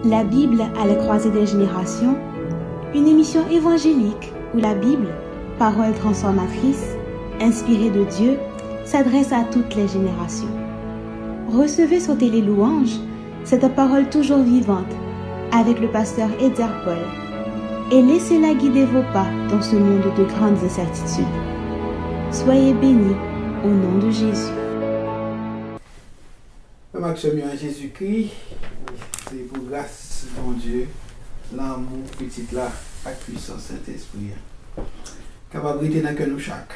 La Bible à la croisée des générations, une émission évangélique où la Bible, parole transformatrice, inspirée de Dieu, s'adresse à toutes les générations. Recevez sur Télé Louange cette parole toujours vivante avec le pasteur Edzer Paul et laissez-la guider vos pas dans ce monde de grandes incertitudes. Soyez bénis au nom de Jésus. Maxime en Jésus-Christ, c'est pour grâce de mon Dieu, l'amour petit là, la puissance Saint-Esprit, capable de dans nous chaque,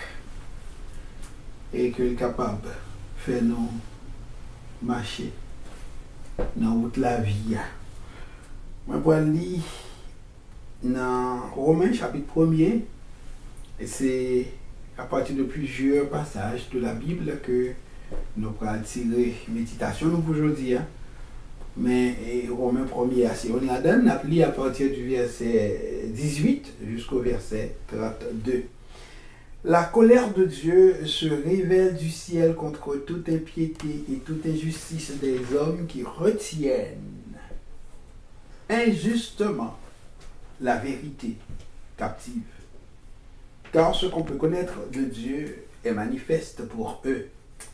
et que est capable de faire nous marcher dans toute la vie. Je vais lire dans Romains chapitre 1er, et c'est à partir de plusieurs passages de la Bible que nous allons tirer méditation pour aujourd'hui. Mais Romains 1er, on a lu à partir du verset 18 jusqu'au verset 32. La colère de Dieu se révèle du ciel contre toute impiété et toute injustice des hommes qui retiennent injustement la vérité captive. Car ce qu'on peut connaître de Dieu est manifeste pour eux,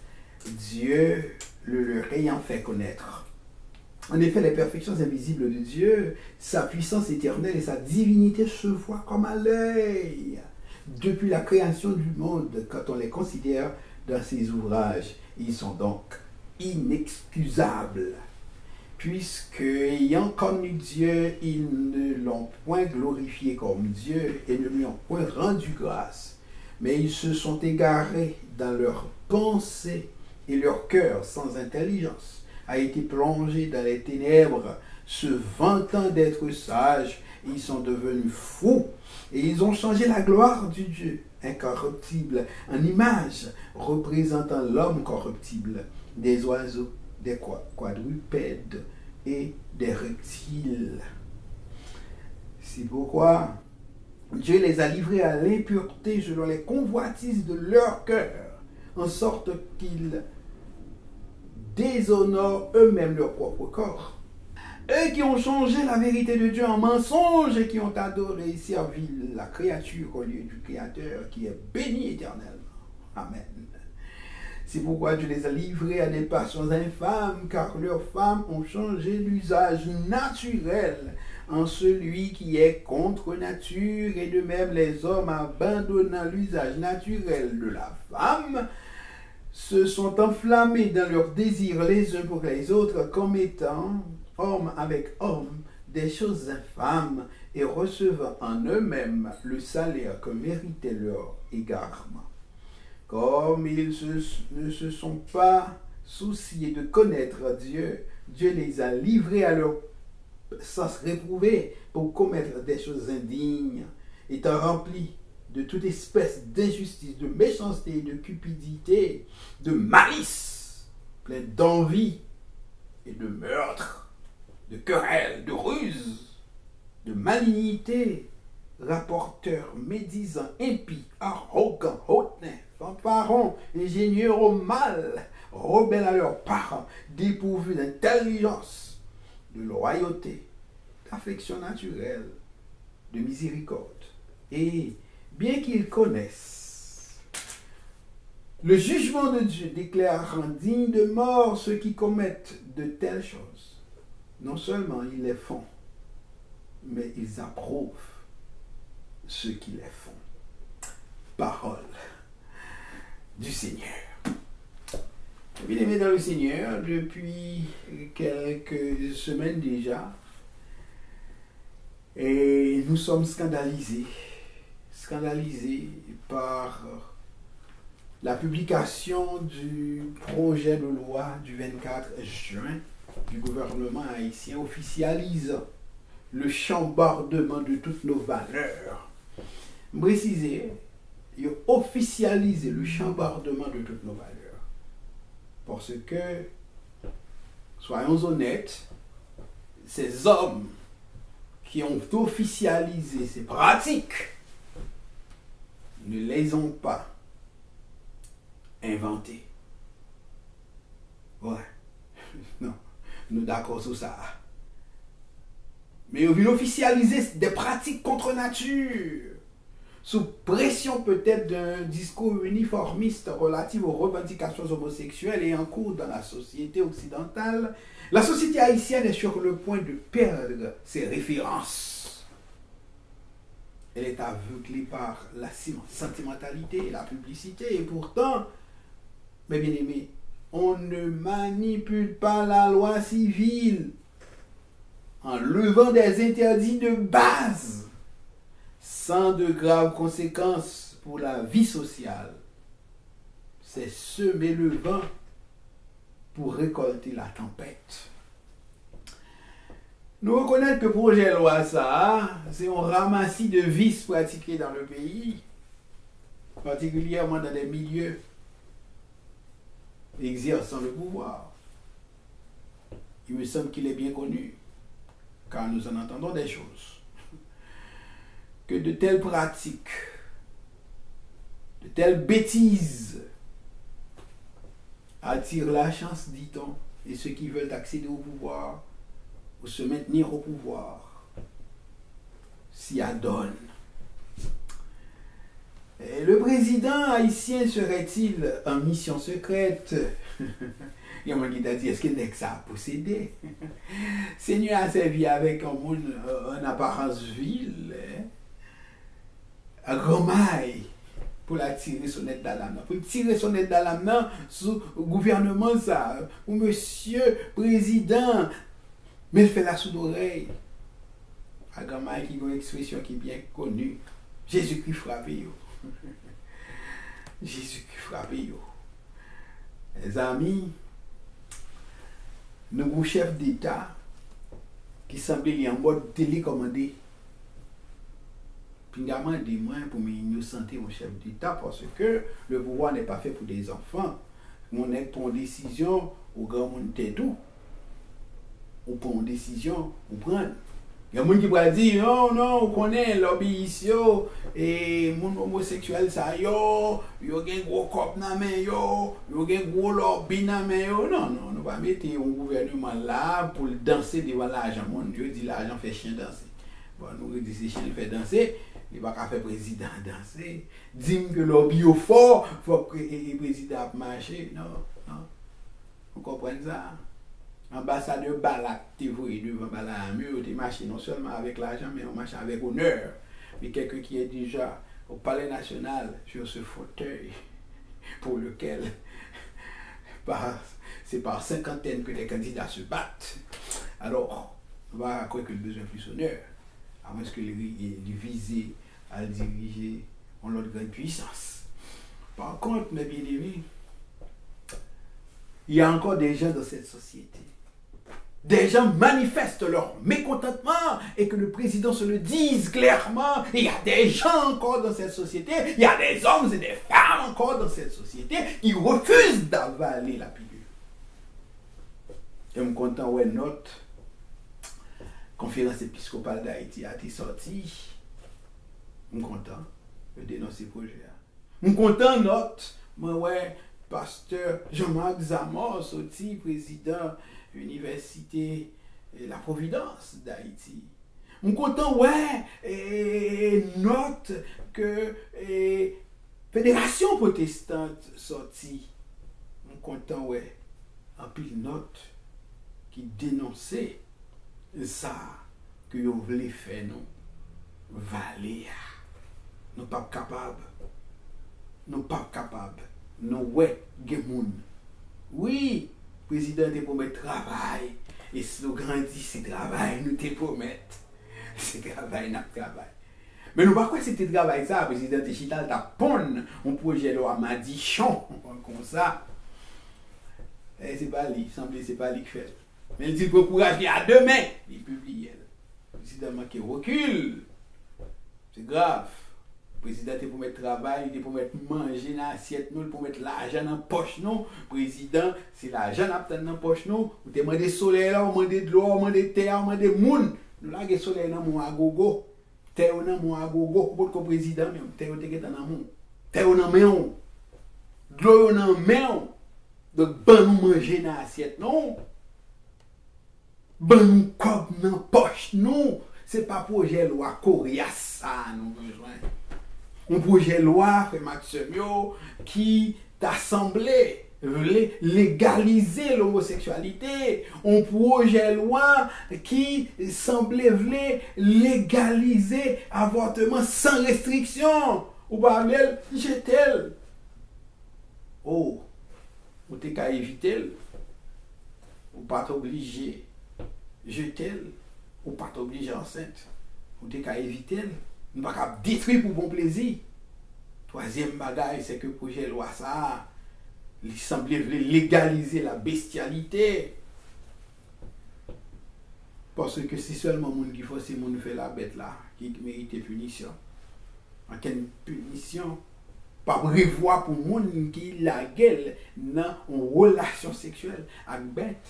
Dieu le leur ayant fait connaître. En effet, les perfections invisibles de Dieu, sa puissance éternelle et sa divinité se voient comme à l'œil depuis la création du monde quand on les considère dans ses ouvrages. Ils sont donc inexcusables, puisque, ayant connu Dieu, ils ne l'ont point glorifié comme Dieu et ne lui ont point rendu grâce, mais ils se sont égarés dans leurs pensées et leur cœur sans intelligence a été plongé dans les ténèbres, se vantant d'être sages. Ils sont devenus fous et ils ont changé la gloire du Dieu incorruptible en image représentant l'homme corruptible, des oiseaux, des quadrupèdes et des reptiles. C'est pourquoi Dieu les a livrés à l'impureté selon les convoitises de leur cœur, en sorte qu'ils déshonorent eux-mêmes leur propre corps. Eux qui ont changé la vérité de Dieu en mensonge et qui ont adoré et servi la créature au lieu du Créateur qui est béni éternellement. Amen. C'est pourquoi Dieu les a livrés à des passions infâmes, car leurs femmes ont changé l'usage naturel en celui qui est contre nature, et de même les hommes abandonnant l'usage naturel de la femme, se sont enflammés dans leurs désirs les uns pour les autres, commettant, homme avec homme, des choses infâmes et recevant en eux-mêmes le salaire que méritait leur égarement. Comme ils ne se sont pas souciés de connaître Dieu, Dieu les a livrés à leur sens réprouvé pour commettre des choses indignes, étant remplis de toute espèce d'injustice, de méchanceté, de cupidité, de malice, plein d'envie et de meurtre, de querelle, de ruse, de malignité, rapporteurs, médisants, impies, arrogants, hautains, fanfarons, ingénieurs au mal, rebelles à leurs parents, dépourvus d'intelligence, de loyauté, d'affection naturelle, de miséricorde. Et bien qu'ils connaissent le jugement de Dieu, déclarant dignes de mort ceux qui commettent de telles choses, non seulement ils les font, mais ils approuvent ceux qui les font. Parole du Seigneur. Bien-aimés dans le Seigneur, depuis quelques semaines déjà, et nous sommes scandalisés par la publication du projet de loi du 24 juin du gouvernement haïtien officialisant le chambardement de toutes nos valeurs. Préciser, il officialiser le chambardement de toutes nos valeurs. Parce que, soyons honnêtes, ces hommes qui ont officialisé ces pratiques ne les ont pas inventées. Ouais. Non, nous d'accord sur ça. Mais ils viennent officialiser des pratiques contre nature. Sous pression peut-être d'un discours uniformiste relatif aux revendications homosexuelles et en cours dans la société occidentale, la société haïtienne est sur le point de perdre ses références. Elle est aveuglée par la sentimentalité et la publicité, et pourtant, mes bien-aimés, on ne manipule pas la loi civile en levant des interdits de base sans de graves conséquences pour la vie sociale. C'est semer le vent pour récolter la tempête. Nous reconnaissons que le projet de loi, ça, c'est un ramassis de vices pratiqués dans le pays, particulièrement dans des milieux exerçant le pouvoir. Il me semble qu'il est bien connu, car nous en entendons des choses, que de telles pratiques, de telles bêtises attirent la chance, dit-on, et ceux qui veulent accéder au pouvoir ou se maintenir au pouvoir s'y adonnent. Et le président haïtien serait-il en mission secrète? Il y a un qui t'a dit, est-ce qu'il n'est que ça a possédé? Seigneur a servi avec un monde en apparence ville, à grand maille, pour la tirer sonnette d'alarme. Pour tirer sonnette d'alarme sous le gouvernement, ça, ou monsieur président, mais il fait la sourde oreille. À grand maille, qui a une expression qui est bien connue. Jésus-Christ frappé. Jésus-Christ frappé. Les amis, nous avons un chef d'État qui semblait en mode télécommandé. Puis il a demandé moi pour me sentir un chef d'État parce que le pouvoir n'est pas fait pour des enfants. On est pour une décision au grand monde tout. Ou pour une décision, ou prendre. Il y a des gens qui vont dire non, non, on connaît l'obéissance et mon homosexuel, ça, yo, yo gen gros cop na men, yo gen gros lobby na men, yo. Non, non, nous va mettre un gouvernement là pour danser devant l'argent. Mon Dieu dit l'argent fait chien danser. Bon, nous disons si chien fait danser, il va pas faire président danser. Dis que lobby au fort, faut que le président marche. Non, non. Vous comprenez ça? Ambassadeur Balak, tu vois, devant Balamur, tu marches non seulement avec l'argent, mais on marche avec honneur. Mais quelqu'un qui est déjà au Palais National sur ce fauteuil pour lequel c'est par cinquantaine que les candidats se battent. Alors, on va croire que le besoin plus honneur, à moins que les visé à le diriger en l'autre grande puissance. Par contre, mes bien-aimés, il y a encore des gens dans cette société. Des gens manifestent leur mécontentement et que le président se le dise clairement. Il y a des gens encore dans cette société, il y a des hommes et des femmes encore dans cette société qui refusent d'avaler la pilule. Et je suis content où notre conférence épiscopale d'Haïti a été sortie. Je suis content de dénoncer ce projet. Je suis content notre, pasteur Jean-Marc Zamor, sorti président Université La Providence d'Haïti. Je suis content, note que Fédération protestante sortie. Je suis content, en pile note qui dénonçait ça que vous voulez faire, nous. Valer. Nous ne sommes pas capables. Nous ne sommes pas capables. Nous, Gemoun. Oui, président te promet travail. Et si nous grandissons, c'est travail, nous te promettons. C'est travail, nous travail. Mais nous pas quoi c'était travail ça, président te chital ta ponne, un projet là à Madichon, comme ça. Et c'est pas lui, semble c'est pas lui qui fait. Mais il dit pour courager à demain, il publie. Le président qui recule. C'est grave. Le président est pour mettre travail, il est pour mettre manger dans l'assiette, nous, pour mettre l'argent dans la poche, nous. Le président, c'est l'argent dans la poche, nous. Vous demandez soleil là, vous demandez de l'eau, vous demandez terre, vous demandez moun. Nous là, le soleil dans mon agogo. Terre dans mon agogo, pour le président, même. Terre dans mon. Terre dans mon. De l'eau dans mon. Donc, bon, nous manger dans l'assiette, non. Bon, nous cop dans la poche. approche, nous, ce n'est pas projet loi coriace, ça, nous besoin. Un projet loi, frère Maximio, qui t'a semblé légaliser l'homosexualité. Un projet loi qui semblait légaliser l'avortement sans restriction. Ou pas, j'ai-t-elle. Oh, ou t'es qu'à éviter, ou pas t'obliger, j'ai-t-elle, ou pas t'obliger enceinte, ou t'es qu'à éviter, ou pas qu'à détruire pour bon plaisir. Troisième bagaille, c'est que le projet de loi, ça, il semblait légaliser la bestialité. Parce que c'est seulement le monde qui faut, c'est le monde qui fait la bête là, qui mérite punition. En quelle punition? Pas prévoir pour le monde qui la gueule dans une relation sexuelle avec bête.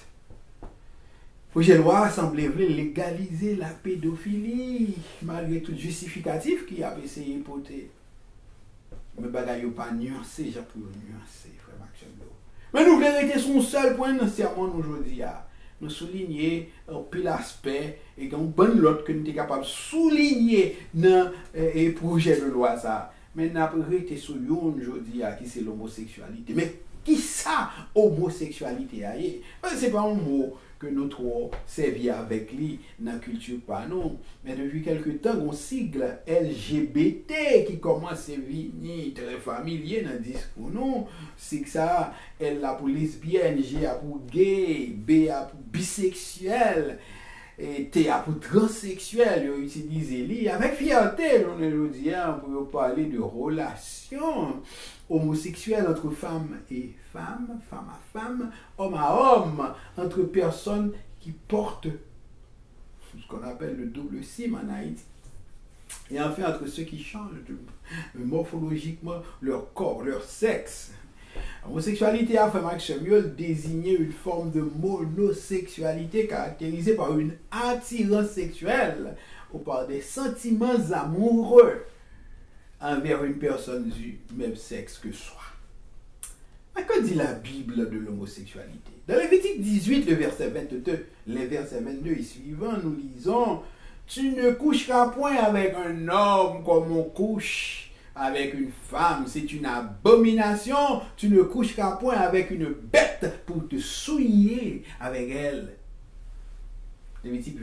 Le projet de loi semblait légaliser la pédophilie, malgré tout justificatif qui a essayé de porter. Mais bagaille yo pas nuancé, j'ai pu nuancer, frère Maxime. Mais nous vérité son seul point dans sermon aujourd'hui. Nous souligner un pile aspect et un bon lot que nous sommes capables de souligner dans le projet de loi ça. Mais nous avons été sur une aujourd'hui qui c'est l'homosexualité. Mais qui ça, homosexualité? Ce n'est pas un mot que nous trouvons servi avec lui dans la culture pas non. Mais depuis quelque temps, on sigle LGBT qui commence à venir très familier dans le discours. Non, c'est que ça, L a pour lesbienne, G a pour gay, B a pour bisexuel, et T a pour transsexuel. Ils utilisent lui avec fierté, on est aujourd'hui pour parler de relations homosexuelles entre femmes et femmes, femme à femme, homme à homme, entre personnes qui portent ce qu'on appelle le double sim en Haïti. Et enfin, entre ceux qui changent morphologiquement leur corps, leur sexe. L'homosexualité a fait Maxime désigner une forme de monosexualité caractérisée par une attirance sexuelle ou par des sentiments amoureux envers une personne du même sexe que soi. Mais que dit la Bible de l'homosexualité? Dans Lévitique 18, le verset 22, les versets 22 et suivants, nous lisons « Tu ne coucheras point avec un homme comme on couche avec une femme. C'est une abomination. Tu ne coucheras point avec une bête pour te souiller avec elle. » Lévitique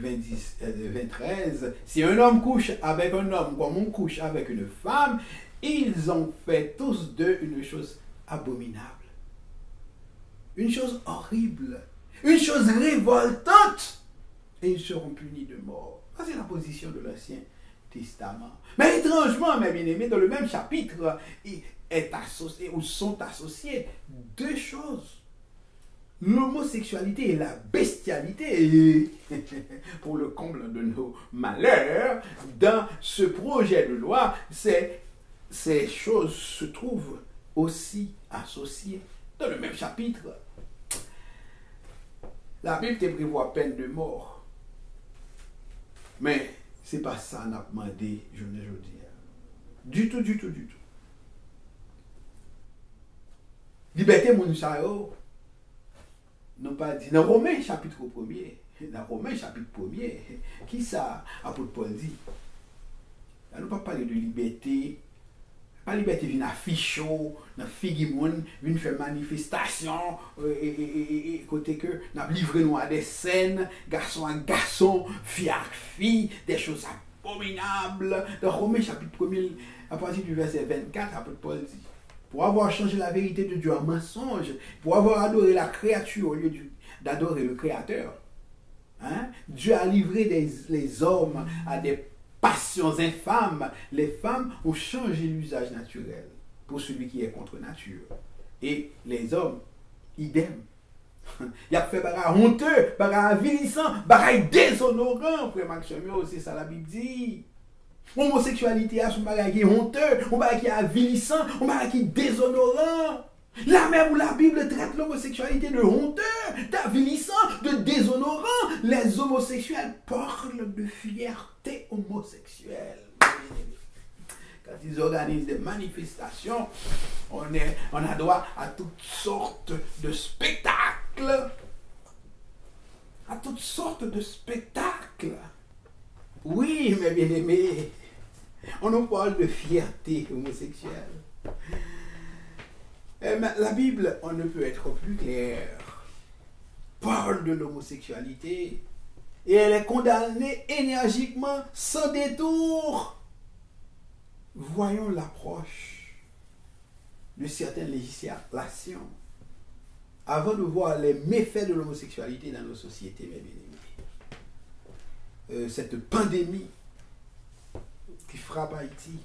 23, si un homme couche avec un homme comme on couche avec une femme, ils ont fait tous deux une chose abominable. Une chose horrible. Une chose révoltante. Et ils seront punis de mort. Ça, c'est la position de l'Ancien Testament. Mais étrangement, mes bien-aimés, dans le même chapitre, sont associées deux choses. L'homosexualité et la bestialité. Et pour le comble de nos malheurs, dans ce projet de loi, ces choses se trouvent aussi associées dans le même chapitre. La Bible te prévoit peine de mort. Mais ce n'est pas ça qu'on a demandé, je ne le dis. Du tout. Liberté, mon chao. Non pas dit. Dans Romains chapitre 1er. Dans Romains chapitre 1er. Qui ça, apôtre Paul dit? Là, nous ne pas parler de liberté. Pas liberté vient afficher, dans Figimoun, vient faire manifestation, et côté que nous avons livré nous à des scènes, garçon à garçon, fille à fille, des choses abominables. Dans Romains chapitre 1er, à partir du verset 24, apôtre Paul dit, pour avoir changé la vérité de Dieu en mensonge, pour avoir adoré la créature au lieu d'adorer le Créateur, hein? Dieu a livré les hommes à des passions infâmes. Les femmes ont changé l'usage naturel pour celui qui est contre nature. Et les hommes, idem. Il a fait bagarre honteux, bagarre avilissant, bagarre déshonorant, frère Maxime, c'est ça la Bible dit. L'homosexualité a son bagarre qui est honteux, un bagarre qui est avilissant, un bagarre qui est déshonorant. Là même où la Bible traite l'homosexualité de honteux, d'avilissant, de déshonorant, les homosexuels parlent de fierté homosexuelle. Quand ils organisent des manifestations, on a droit à toutes sortes de spectacles. À toutes sortes de spectacles. Oui, mes bien-aimés, on nous parle de fierté homosexuelle. La Bible, on ne peut être plus clair, parle de l'homosexualité et elle est condamnée énergiquement, sans détour. Voyons l'approche de certaines législations avant de voir les méfaits de l'homosexualité dans nos sociétés, mes bien-aimés. Cette pandémie qui frappe Haïti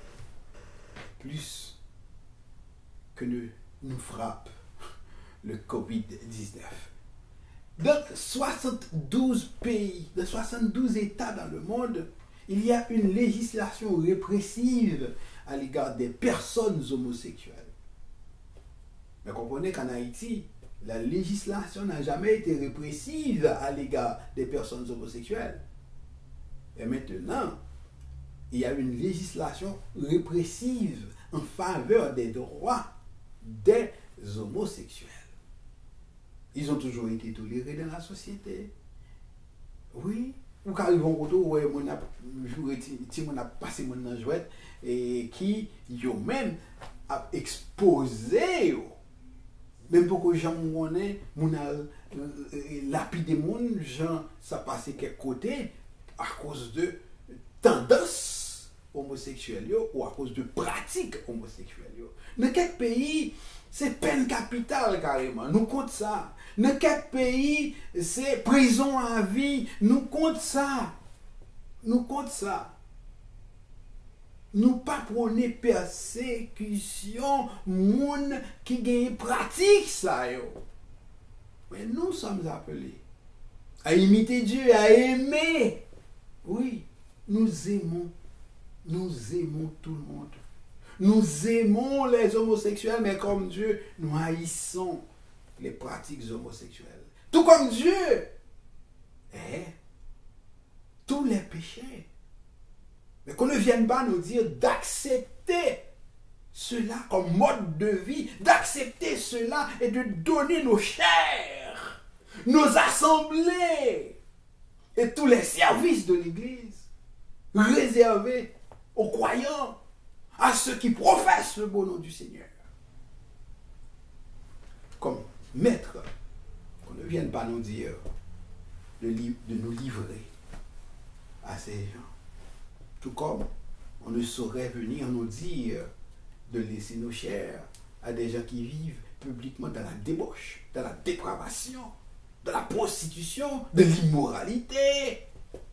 plus que nous frappe le Covid-19. Dans 72 pays, dans 72 États dans le monde, il y a une législation répressive à l'égard des personnes homosexuelles. Mais comprenez qu'en Haïti, la législation n'a jamais été répressive à l'égard des personnes homosexuelles. Et maintenant, il y a une législation répressive en faveur des droits des homosexuels. Ils ont toujours été tolérés dans la société. Oui. Ou quand ils vont au retour, ouais, mon a joué, mon a passé mon an jouet, et qui, yo même, a exposé, même pour que gens connaissent, mon a lapidé mon, gens, ça passait quelque côté, à cause de tendances homosexuelles, ou à cause de pratiques homosexuelles. Dans quel pays, c'est peine capitale carrément, nous compte ça. Dans quel pays, c'est prison à vie, nous compte ça. Nous compte ça. Nous pas prôner persécution, moun qui gagne pratique ça yo. Mais nous sommes appelés à imiter Dieu, à aimer. Oui, nous aimons tout le monde. Nous aimons les homosexuels, mais comme Dieu, nous haïssons les pratiques homosexuelles. Tout comme Dieu, tous les péchés. Mais qu'on ne vienne pas nous dire d'accepter cela comme mode de vie, d'accepter cela et de donner nos chairs, nos assemblées et tous les services de l'Église réservés aux croyants, à ceux qui professent le beau nom du Seigneur. Comme maître, qu'on ne vienne pas nous dire de nous livrer à ces gens. Tout comme on ne saurait venir nous dire de laisser nos chairs à des gens qui vivent publiquement dans la débauche, dans la dépravation, dans la prostitution, de l'immoralité.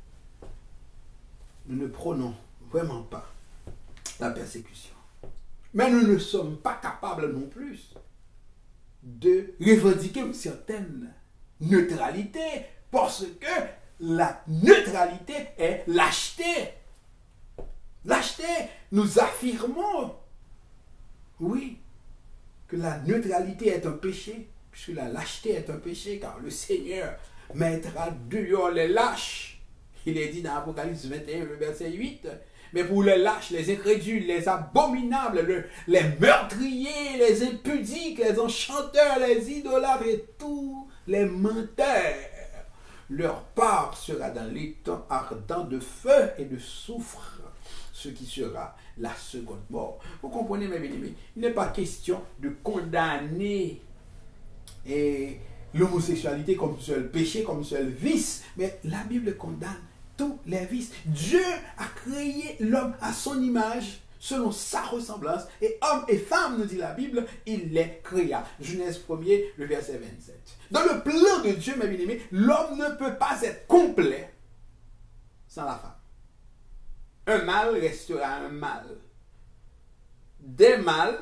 Nous ne prônons vraiment pas la persécution. Mais nous ne sommes pas capables non plus de revendiquer une certaine neutralité, parce que la neutralité est lâcheté. Lâcheté, nous affirmons, oui, que la neutralité est un péché, puisque la lâcheté est un péché, car le Seigneur mettra dehors les lâches. Il est dit dans Apocalypse 21, le verset 8, mais pour les lâches, les incrédules, les abominables, les meurtriers, les impudiques, les enchanteurs, les idolâtres et tous les menteurs, leur part sera dans les temps ardents de feu et de soufre, ce qui sera la seconde mort. Vous comprenez, mes bien-aimés, il n'est pas question de condamner l'homosexualité comme seul péché, comme seul vice, mais la Bible condamne tous les vices. Dieu a créé l'homme à son image, selon sa ressemblance, et homme et femme, nous dit la Bible, il les créa. Genèse 1er, le verset 27. Dans le plan de Dieu, mes bien-aimés, l'homme ne peut pas être complet sans la femme. Un mâle restera un mâle. Des mâles,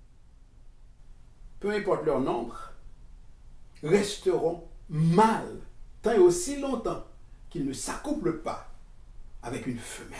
peu importe leur nombre, resteront mâles tant et aussi longtemps qu'ils ne s'accouplent pas avec une femelle.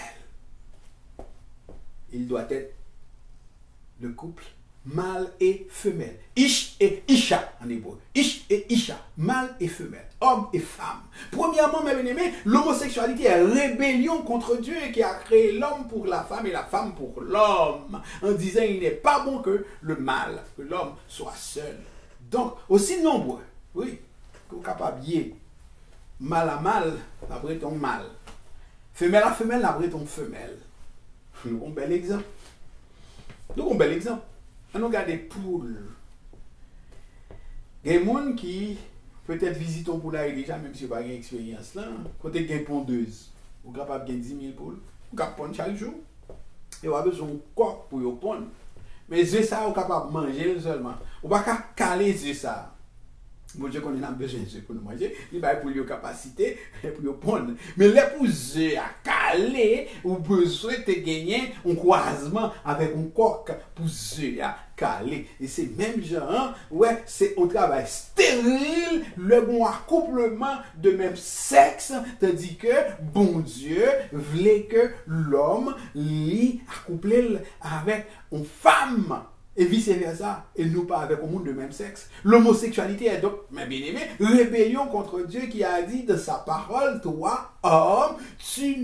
Il doit être le couple mâle et femelle. Ish et Isha en hébreu. Ish et Isha, mâle et femelle, homme et femme. Premièrement, mes bien-aimés, l'homosexualité est rébellion contre Dieu qui a créé l'homme pour la femme et la femme pour l'homme, en disant il n'est pas bon que le mâle, que l'homme soit seul. Donc, aussi nombreux, oui, que vous capable mâle à mâle, après ton mâle. Femelle à femelle, après ton femelle. Nous avons un bel exemple. Nous avons un bel exemple. On regarde des poules. Il y a des gens qui peut-être visitent ton poulailler déjà, même si vous n'avez pas d'expérience là. Quand tu as une pondeuse, vous êtes capable de gagner 10 000 poules. Vous êtes capable de pondre chaque jour. Et vous avez besoin de coq pour vous pondre. Mais les œufs, vous êtes capable de manger seulement. Vous ne pouvez pas caler les œufs ça. Bon Dieu qu'on a besoin de pour nous manger, il va pour les capacités pour les pondre. Mais les pour œufs à caler, ou besoin de gagner un croisement avec un coq pour œufs à caler. Et c'est même genre, ouais, c'est un travail stérile, le bon accouplement de même sexe, tandis que bon Dieu voulait que l'homme l'y accouple avec une femme. Et vice-versa, et nous pas avec un monde de même sexe. L'homosexualité est donc, mes bien-aimés, rébellion contre Dieu qui a dit de sa parole, toi, homme, tu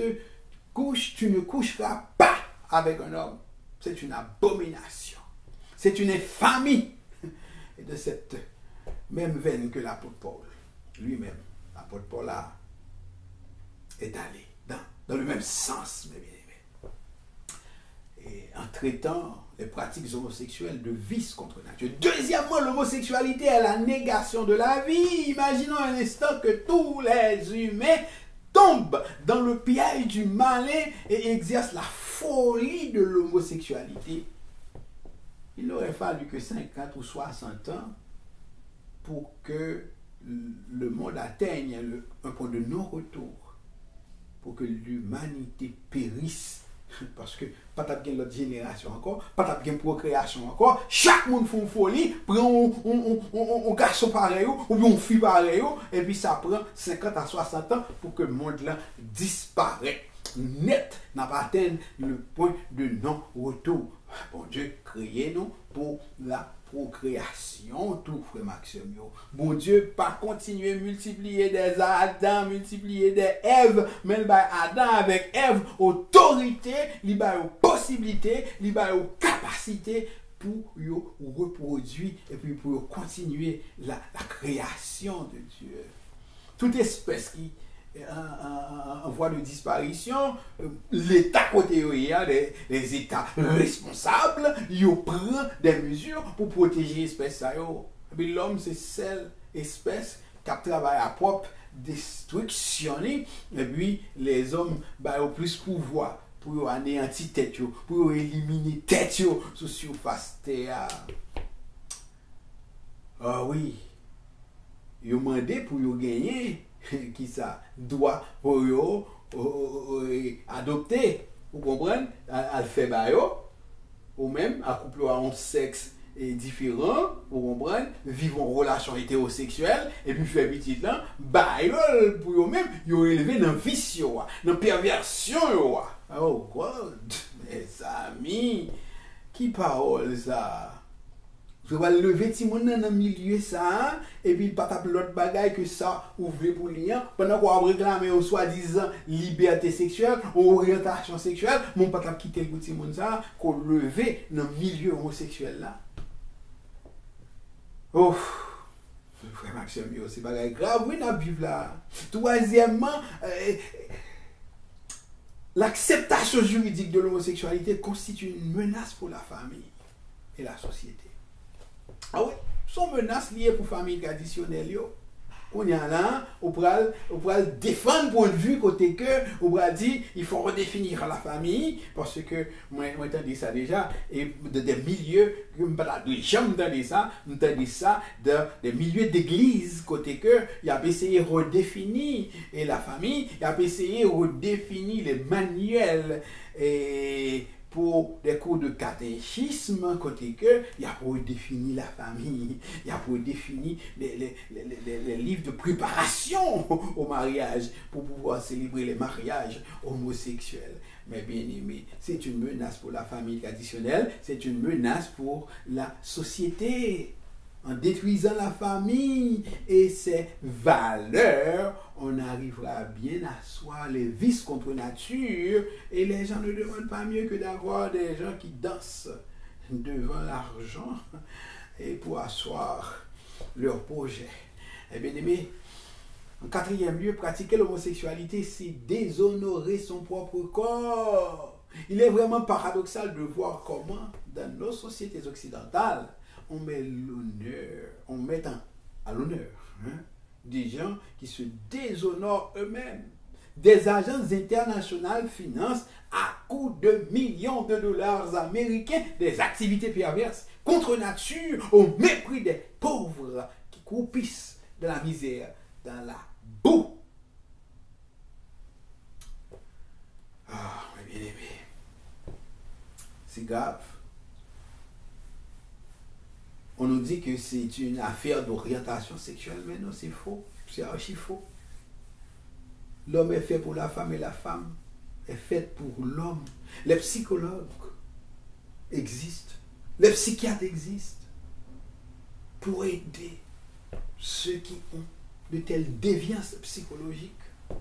ne coucheras pas avec un homme. C'est une abomination. C'est une infamie. Et de cette même veine que l'apôtre Paul, lui-même, l'apôtre Paul est allé dans le même sens, mes bien-aimés. Et en traitant les pratiques homosexuelles de vice contre nature. Deuxièmement, l'homosexualité est la négation de la vie. Imaginons un instant que tous les humains tombent dans le piège du malin et exercent la folie de l'homosexualité. Il n'aurait fallu que 50 ou 60 ans pour que le monde atteigne un point de non-retour, pour que l'humanité périsse. Parce que pas de bien l'autre génération encore, pas de bien procréation encore, chaque monde fait une folie, prend un garçon pareil ou bien une fille pareil, et puis ça prend 50 à 60 ans pour que le monde là disparaisse. Net n'a pas atteint le point de non-retour. Bon Dieu, créez-nous pour la procréation, tout frère Maxime. Bon Dieu, pas continuer à multiplier des Adam, multiplier des Ève, mais il Adam avec Ève, autorité, il a possibilité, il a capacité pour reproduire et puis pour continuer la création de Dieu. Toute espèce qui en voie de disparition, l'État côté les États responsables, ils prennent des mesures pour protéger l'espèce. L'homme, c'est celle espèce qui travaille à propre destruction. Et puis, les hommes ont plus pouvoir pour anéantir tête, pour éliminer tête sur surface terre. Ah oui, ils ont demandé pour gagner. Qui ça doit pour adopter, vous comprenez, à le faire ou même à couple à un sexe différent, vous comprenez, vivre en relation hétérosexuelle et puis faire petit là, pour eux même, ils ont élevé dans vice, dans perversion. Oh God, mes amis, qui parole ça? Je vais lever tout le monde dans le milieu ça, et puis pas taper l'autre bagaille que ça ouvre pour lien. Pendant qu'on va réclamer au soi-disant liberté sexuelle, orientation sexuelle, mon pas quitter le petit monde ça, qu'on lever dans le milieu homosexuel là. Oh, frère Maxime, c'est pas grave, oui, dans la Bible là. Troisièmement, l'acceptation juridique de l'homosexualité constitue une menace pour la famille et la société. Ah oui, sont menaces liées pour la famille traditionnelle. On y a là, on pourra défendre point de vue côté que, on pourra dire il faut redéfinir la famille, parce que moi entendu ça déjà, et de des milieux, j'entendais ça des milieux d'église, côté que, il a essayé de redéfinir et la famille, il a essayé de redéfinir les manuels et pour des cours de catéchisme, côté que, il a redéfini la famille, il a redéfini les livres de préparation au mariage pour pouvoir célébrer les mariages homosexuels. Mais bien aimé, c'est une menace pour la famille traditionnelle, c'est une menace pour la société. En détruisant la famille et ses valeurs, on arrivera bien à asseoir les vices contre nature, et les gens ne demandent pas mieux que d'avoir des gens qui dansent devant l'argent et pour asseoir leur projet. Eh bien aimé, En quatrième lieu, pratiquer l'homosexualité, c'est déshonorer son propre corps. Il est vraiment paradoxal de voir comment, dans nos sociétés occidentales, on met à l'honneur des gens qui se déshonorent eux-mêmes. Des agences internationales financent à coût de millions de dollars américains des activités perverses contre nature au mépris des pauvres qui croupissent de la misère dans la boue. Ah, mes bien-aimés, c'est grave. On nous dit que c'est une affaire d'orientation sexuelle, mais non, c'est faux. C'est archi faux. L'homme est fait pour la femme et la femme est faite pour l'homme. Les psychologues existent. Les psychiatres existent pour aider ceux qui ont de telles déviances psychologiques.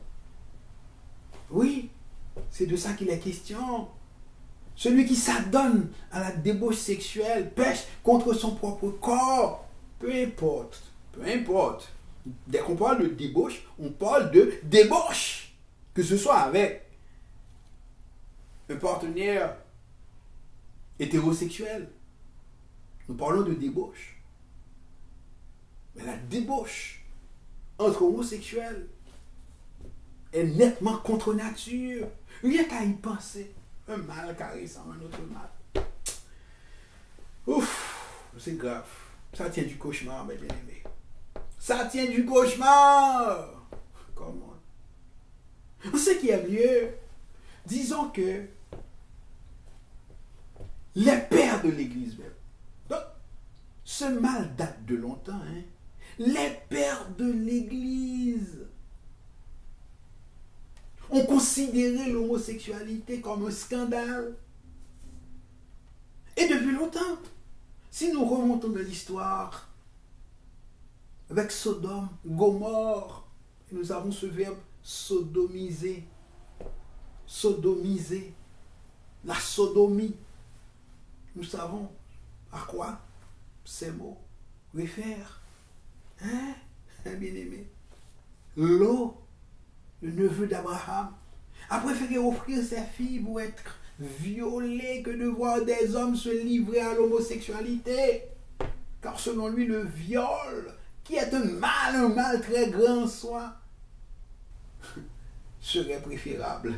Oui, c'est de ça qu'il est question. Celui qui s'adonne à la débauche sexuelle pêche contre son propre corps. Peu importe. Dès qu'on parle de débauche, on parle de débauche. Que ce soit avec un partenaire hétérosexuel. Nous parlons de débauche. Mais la débauche entre homosexuels est nettement contre nature. Rien qu'à y penser. Un mal caressant un autre mal. Ouf, c'est grave. Ça tient du cauchemar, mes bien-aimés. Ça tient du cauchemar. Comment? Ce qui est mieux, disons que les pères de l'Église même. Donc, ce mal date de longtemps. Hein? Les pères de l'Église ont considéré l'homosexualité comme un scandale. Et depuis longtemps, si nous remontons de l'histoire, avec Sodome, Gomorrhe, nous avons ce verbe sodomiser. Sodomiser. La sodomie. Nous savons à quoi ces mots réfèrent. Hein, bien-aimé? Lot, le neveu d'Abraham, a préféré offrir ses filles pour être violé que de voir des hommes se livrer à l'homosexualité. Car selon lui, le viol, qui est un mal très grand en soi, serait préférable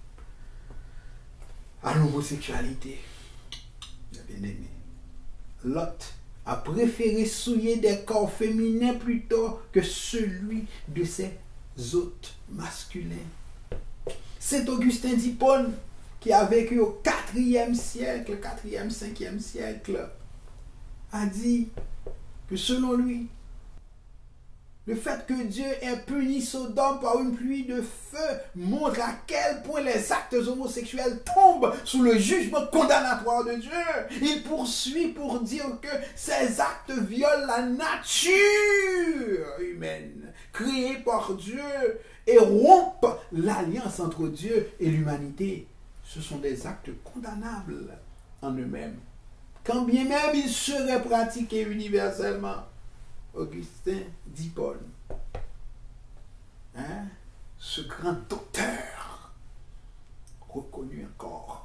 à l'homosexualité. Bien-aimé, Lot a préféré souiller des corps féminins plutôt que celui de ses hôtes masculins. Saint Augustin d'Hippone, qui a vécu au 4e siècle, 4e, 5e siècle, a dit que selon lui, le fait que Dieu ait puni Sodome par une pluie de feu montre à quel point les actes homosexuels tombent sous le jugement condamnatoire de Dieu. Il poursuit pour dire que ces actes violent la nature humaine créée par Dieu et rompent l'alliance entre Dieu et l'humanité. Ce sont des actes condamnables en eux-mêmes, quand bien même ils seraient pratiqués universellement. Augustin d'Hippone, hein? Ce grand docteur, reconnu encore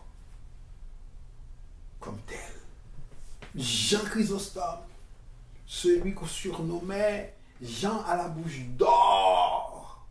comme tel. Jean Chrysostome, celui qu'on surnommait Jean à la bouche d'or,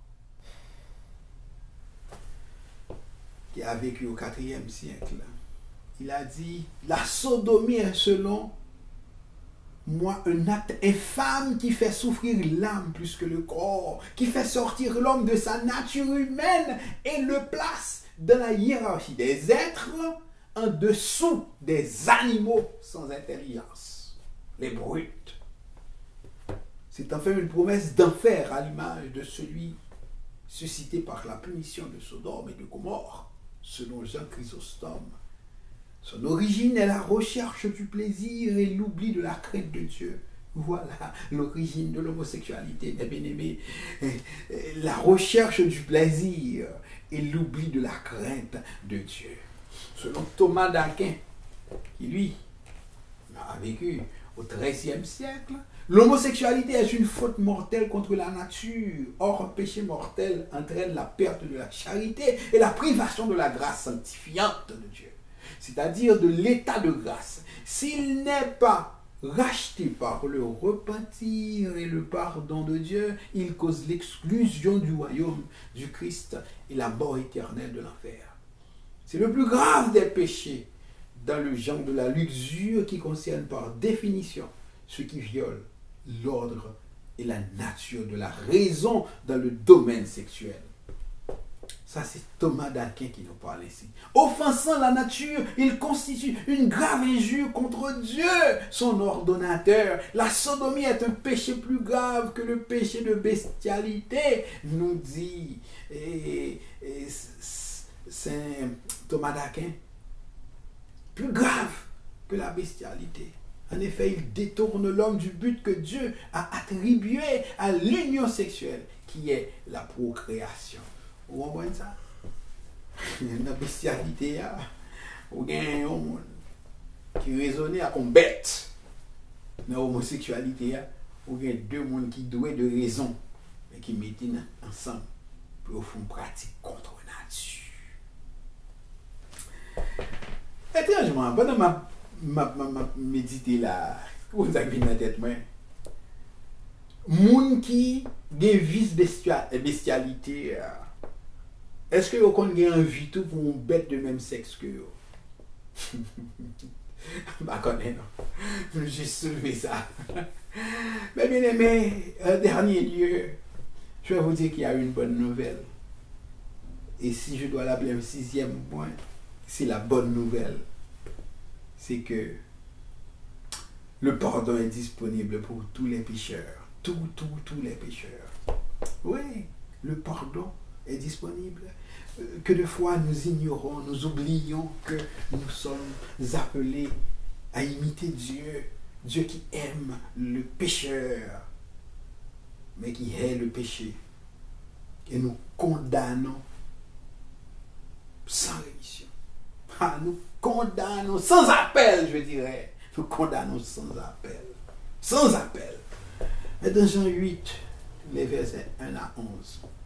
qui a vécu au 4e siècle. Il a dit, la sodomie est selon moi un acte infâme qui fait souffrir l'âme plus que le corps, qui fait sortir l'homme de sa nature humaine et le place dans la hiérarchie des êtres en dessous des animaux sans intelligence, les brutes. C'est enfin une promesse d'enfer à l'image de celui suscité par la punition de Sodome et de Gomorrhe, selon Jean Chrysostome. Son origine est la recherche du plaisir et l'oubli de la crainte de Dieu. Voilà l'origine de l'homosexualité, mes bien-aimés. La recherche du plaisir et l'oubli de la crainte de Dieu. Selon Thomas d'Aquin, qui lui a vécu au XIIIe siècle. L'homosexualité est une faute mortelle contre la nature. Or, un péché mortel entraîne la perte de la charité et la privation de la grâce sanctifiante de Dieu, c'est-à-dire de l'état de grâce. S'il n'est pas racheté par le repentir et le pardon de Dieu, il cause l'exclusion du royaume du Christ et la mort éternelle de l'enfer. C'est le plus grave des péchés dans le genre de la luxure qui concerne par définition ce qui viole l'ordre et la nature de la raison dans le domaine sexuel. Ça, c'est Thomas d'Aquin qui nous parle ici. Offensant la nature, il constitue une grave injure contre Dieu, son ordonnateur. La sodomie est un péché plus grave que le péché de bestialité, nous dit Saint Thomas d'Aquin. Plus grave que la bestialité. En effet, il détourne l'homme du but que Dieu a attribué à l'union sexuelle, qui est la procréation. Vous comprenez ça? La bestialité, ou bien un monde qui raisonne à comme bête. Dans l'homosexualité, ou bien deux mondes qui douent de raison, mais qui mettent ensemble pour faire une pratique contre nature. Étrangement, pendant ma méditer là, vous avez dans la tête, moi, moun qui a vice bestialité, est-ce que vous avez envie tout pour une bête de même sexe que vous? Je ne connais pas. J'ai soulevé ça. Mais bien aimé, en dernier lieu, je vais vous dire qu'il y a une bonne nouvelle. Et si je dois l'appeler un sixième point, c'est la bonne nouvelle. C'est que le pardon est disponible pour tous les pécheurs. Tous les pécheurs. Oui, le pardon est disponible. Que de fois nous ignorons, nous oublions que nous sommes appelés à imiter Dieu. Dieu qui aime le pécheur, mais qui hait le péché. Et nous condamnons sans rémission. Nous condamnons sans appel, je dirais. Nous condamnons sans appel. Sans appel. Et dans Jean 8, les versets 1 à 11,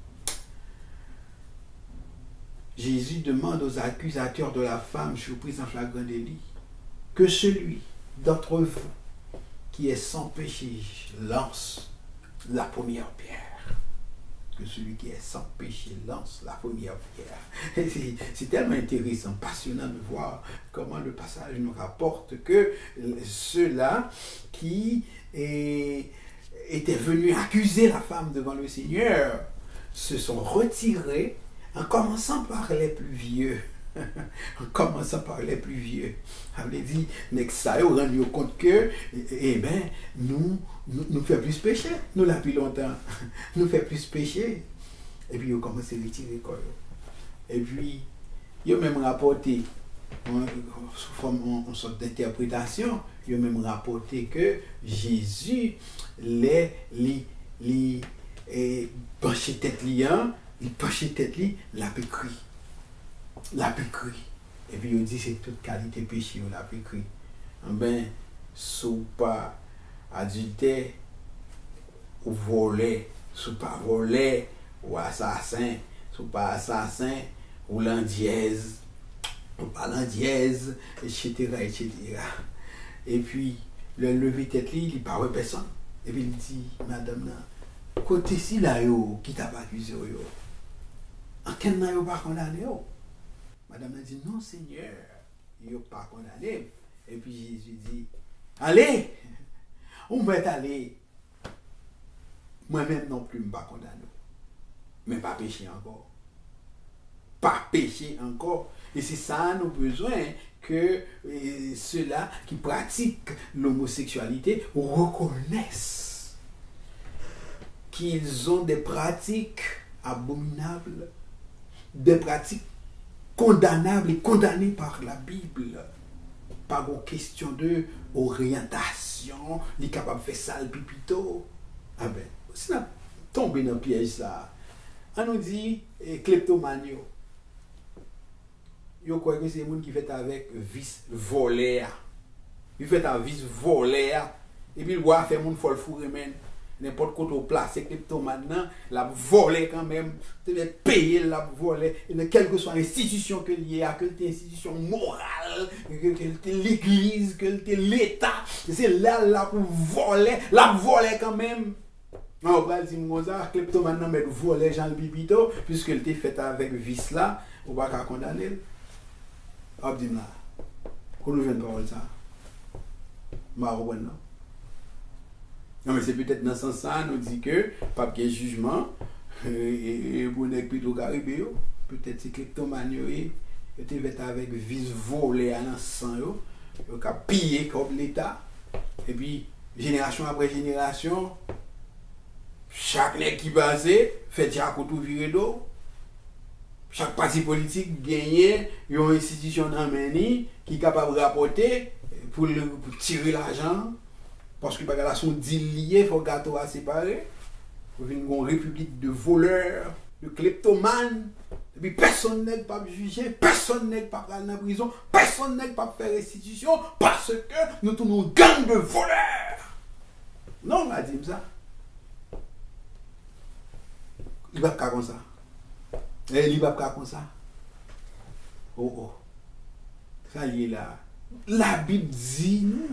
Jésus demande aux accusateurs de la femme surprise en flagrant délit que celui d'entre vous qui est sans péché lance la première pierre. Que celui qui est sans péché lance la première pierre. C'est tellement intéressant, passionnant de voir comment le passage nous rapporte que ceux-là qui étaient venus accuser la femme devant le Seigneur se sont retirés en commençant par les plus vieux. En commençant par les plus vieux. Ça veut dire, ça nous rend compte que, nous faisons plus péché, nous là depuis longtemps. Nous faisons plus péché. Et puis, ils commencent à retirer. Et puis, ils ont même rapporté, sous forme une sorte d'interprétation, ils ont même rapporté que Jésus les penché tête liant, il penché tête li, la pécrit. La pécrit. Et puis il dit c'est toute qualité péché ou la pécrit. Sous pas adultère ou volé, sous pas volé ou assassin, sous pas assassin ou l'andièse, ou pas l'andièse, etc. Et puis le lever tête li, il parle personne. Et puis il dit, madame, côté si là qui t'a pas accusé yo, en quel n'a pas condamné yo? Madame a dit, non Seigneur, il n'a pas condamné. Et puis Jésus dit, allez, on va aller. Moi-même non plus, je ne pas condamné. Mais pas péché encore. Pas péché encore. Et c'est ça, nous avons besoin que ceux-là qui pratiquent l'homosexualité reconnaissent qu'ils ont des pratiques abominables, des pratiques condamnables et condamnées par la Bible. Pas une question de orientation, il est capable de faire ça le pipito. Ah ben, si on tombe dans le piège ça, on nous dit kleptomanie. Yo croit que c'est les gens qui fait avec vice volé. Ils fait avec vice volé Et puis, le roi fait mon folle fourré, men. N'importe quoi au place, kleptomane maintenant, la volé quand même, tu devais payer la volé, quelle que soit l'institution que liée à, quelle institution morale, que l'église, que l'État, c'est là pour voler, la volé quand même. Non, on va dire comme ça, kleptomane mais voler Jean Bibito, puisque elle était faite avec vice là, on va pas condamner. On dit là, qu'on nous vienne parole ça. Marouen non. Non, mais c'est peut-être dans ce sens-là, nous dit que, pas de jugement, et pour nous plutôt caribé, peut-être c'est kleptomane, et était avec vis volé à l'ensemble, qui a pillé comme l'État, et puis, génération après génération, chaque nègre qui passe, fait dire tout virer d'eau, chaque parti politique gagne une institution dans qui est capable de rapporter pour tirer l'argent. Parce que la son deal lié, il faut gâteau à séparer. Il y a une république de voleurs, de kleptomanes. Et puis personne n'est pas jugé, personne n'est pas aller en prison, personne n'est pas faire restitution parce que nous tournons gang de voleurs. Non, on a dit ça. Il va pas comme ça. Et il va pas comme ça. Oh oh. Ça y est là. La Bible dit nous.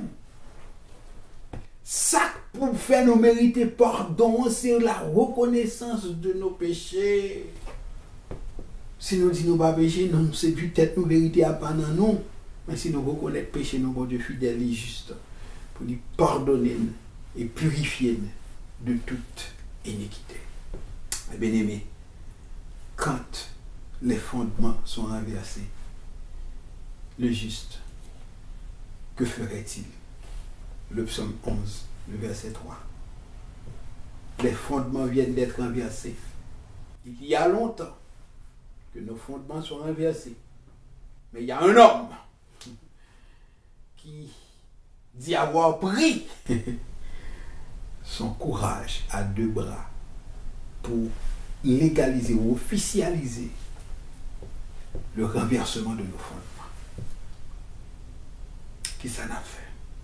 Ça pour faire nous mériter pardon, c'est la reconnaissance de nos péchés. Si nous disons pas péché, non, c'est peut-être nous vérité à pas dans nous. Mais si nous reconnaissons péché, nous, bon Dieu fidèle et juste, pour nous pardonner et purifier de toute iniquité. Bien aimé, quand les fondements sont renversés, le juste, que ferait-il? Le psaume 11, le verset 3. Les fondements viennent d'être renversés. Il y a longtemps que nos fondements sont renversés. Mais il y a un homme qui dit avoir pris son courage à deux bras pour légaliser ou officialiser le renversement de nos fondements. Qui ça n'a fait?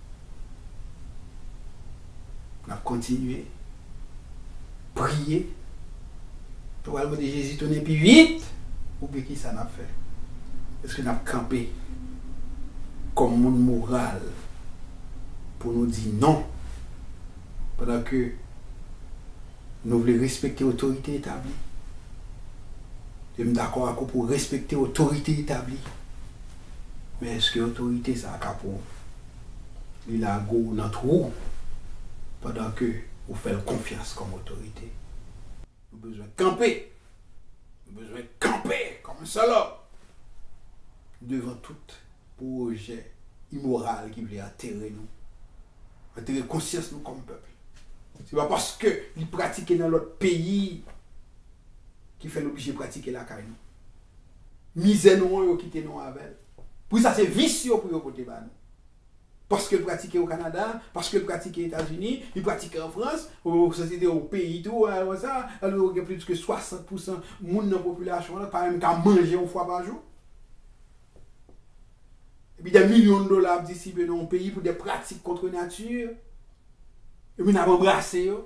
On a continué, prier, pour aller de Jésus tourner plus vite, ou bien qui ça n'a fait? Est-ce qu'on a campé comme monde moral pour nous dire non, pendant que nous voulons respecter l'autorité établie? Je suis d'accord avec vous pour respecter l'autorité établie. Mais est-ce que l'autorité, ça a pour il a go dans trou pendant que vous faites confiance comme autorité? Nous avons besoin de camper. Nous avons besoin de camper comme un seul homme devant tout projet immoral qui voulait atterrer nous. Atterrer conscience nous comme peuple. Ce n'est pas parce que nous pratiquons dans l'autre pays qui fait l'obligé de pratiquer la carrière. Misère nous, quitter nous avec. Pour ça, c'est vicieux pour nous côté bas. Parce que le pratiquer au Canada, parce que le pratiquer aux États-Unis, il pratique en France, aux sociétés, au pays, tout, ça, alors il y a plus que 60% de monde dans la population, par exemple, qui a mangé une fois par jour. Et puis des millions de dollars distribués dans un pays pour des pratiques contre la nature. Et puis nous avons embrassé. Nous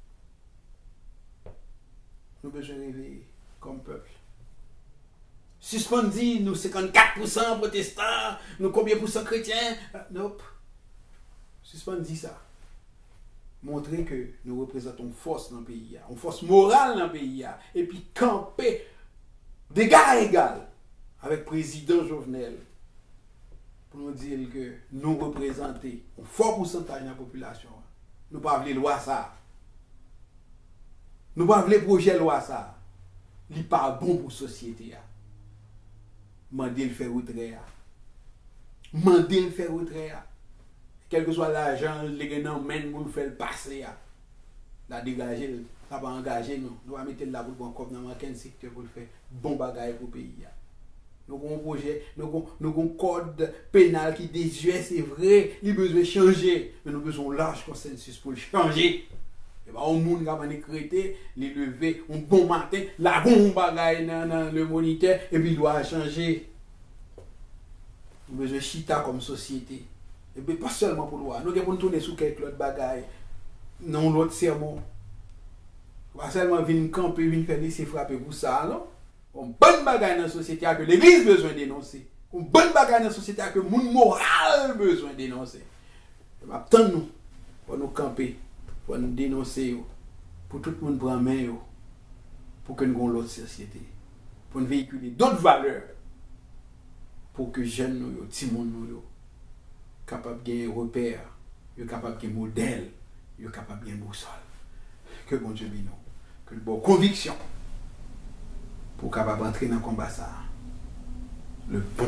avons besoin de réveiller comme peuple. Suspendu, nous 54% protestants, nous combien pour cent chrétiens? Nope. Suspendu ça. Montrer que nous représentons une force dans le pays, une force morale dans le pays, et puis camper d'égal à égal avec le président Jovenel pour nous dire que nous représentons un fort pourcentage de la population. Nous ne pouvons pas loi ça. Nous ne pouvons pas projet loi ça. Il n'est pas bon pour la société. Mandez le faire retrait. Mandez le faire retrait. Quel que soit l'argent, les gens mènent pour le faire passer. La dégager, ça va engager nous. Nous allons mettre la boule comme dans quel secteur pour le faire. Bon bagage pour le pays. Nous avons un projet, nous avons un code pénal qui désuet, c'est vrai, il a besoin de changer. Mais nous avons besoin d'un large consensus pour le changer. Et bien, on monde qui a décrété, les lever, un bon matin, la bombe bagaille dans le moniteur, et puis il doit changer. Nous avons besoin de chita comme société. Et puis pas seulement pour loi. Nous devons tourner sur quelques autres bagailles. Non, l'autre sermon. Pas seulement venir camper, venir faire des frapper pour ça, non? On bonne bagaille dans la société que l'église a besoin de dénoncer. Une bonne bagaille dans la société que le monde moral a besoin de dénoncer. Attends-nous pour nous camper, pour nous dénoncer, pour tout le monde prendre main, pour que nous ayons l'autre société, pour nous véhiculer d'autres valeurs, pour que les jeunes, les petits monde, soient capables de gagner repères, capables de gagner modèle, capables de gagner boussole. Que bon Dieu bénisse nous, que nous ayons conviction pour capable entrer dans le combat ça, le bon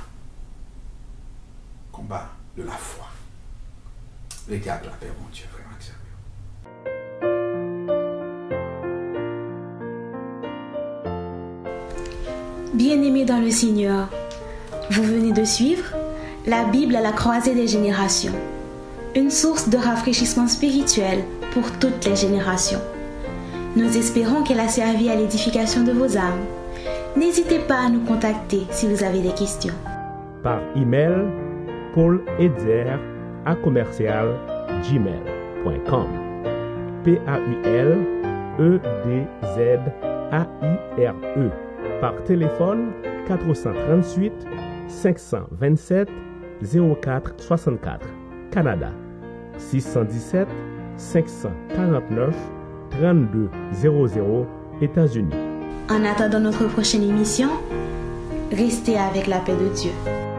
combat de la foi. Le diable, la paix, mon Dieu, frère Maxime. Bien-aimés dans le Seigneur, vous venez de suivre la Bible à la croisée des générations, une source de rafraîchissement spirituel pour toutes les générations. Nous espérons qu'elle a servi à l'édification de vos âmes. N'hésitez pas à nous contacter si vous avez des questions. Par email, pauledzer@gmail.com. PAULEDZAIRE. Par téléphone 438 527 0464. Canada 617 549 3200. États-Unis. En attendant notre prochaine émission, restez avec la paix de Dieu.